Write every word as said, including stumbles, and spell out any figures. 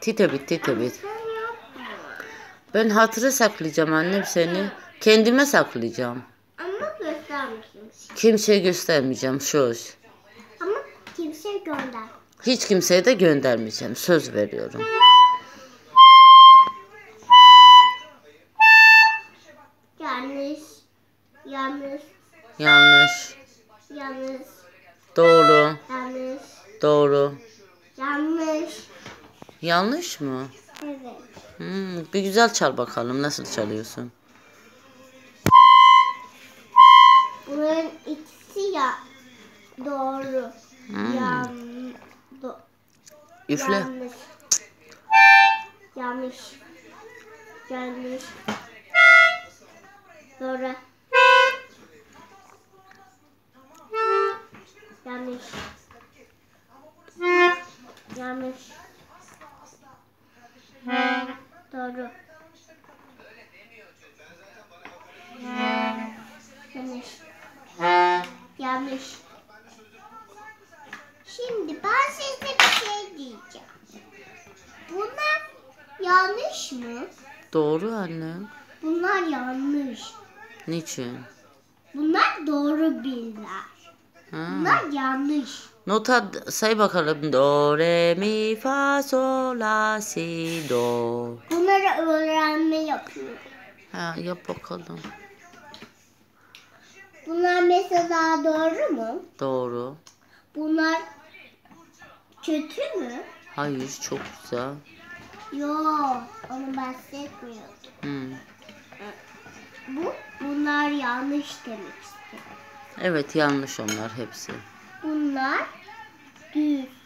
Titebit, Ama titebit. sen yapma. Ben hatıra saklayacağım annem seni. Kendime saklayacağım. Ama göstermişim. Kimseye göstermeyeceğim söz. Ama kimse gönder. Hiç kimseye de göndermeyeceğim. Söz veriyorum. Yanlış. Yanlış. Yanlış. Yanlış. Doğru. Yanlış. Doğru. Yanlış. Yanlış mı? Evet. Hmm, bir güzel çal bakalım. Nasıl çalıyorsun? Bunların ikisi ya doğru. Hmm. Yan, do, Üfle. yanlış. Yanlış. Yanlış. Doğru. Yanlış. Yanlış. Doğru. Yanlış. Yanlış. Şimdi ben size bir şey diyeceğim. Bunlar yanlış mı? Doğru annem. Bunlar yanlış. Niçin? Bunlar doğru bilgiler. Ha. Bunlar yanlış. Nota say bakalım. Do, re, mi, fa, sol, la, si, do. Bunları öğrenme yapıyorum. Ha, yap bakalım. Bunlar mesela doğru mu? Doğru. Bunlar kötü mü? Hayır, çok güzel. Yok, onu bahsetmiyordum. Hmm. Bu, bunlar yanlış demek istedim. Evet, yanlış onlar hepsi. Bunlar düz.